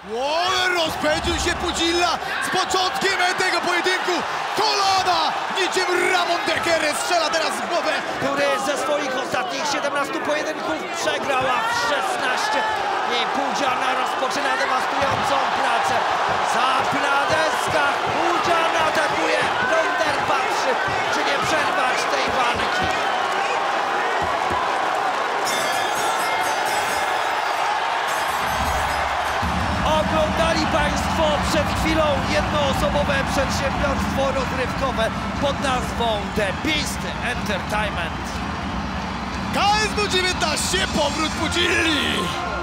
Rozpędził się Pudzilla z początkiem tego pojedynku. Kolana niczym Ramon Dekery strzela teraz w głowę. Który ze swoich ostatnich 17 pojedynków przegrał, a w 16 i Pudziana rozpoczyna dewastującą pracę. Zapina deska, Pudzian atakuje, Ronder patrzy, czy nie przerwać tej walki. Oglądali Państwo przed chwilą jednoosobowe przedsiębiorstwo rozrywkowe pod nazwą The Beast Entertainment. KSW 19, powrót Pudzilli.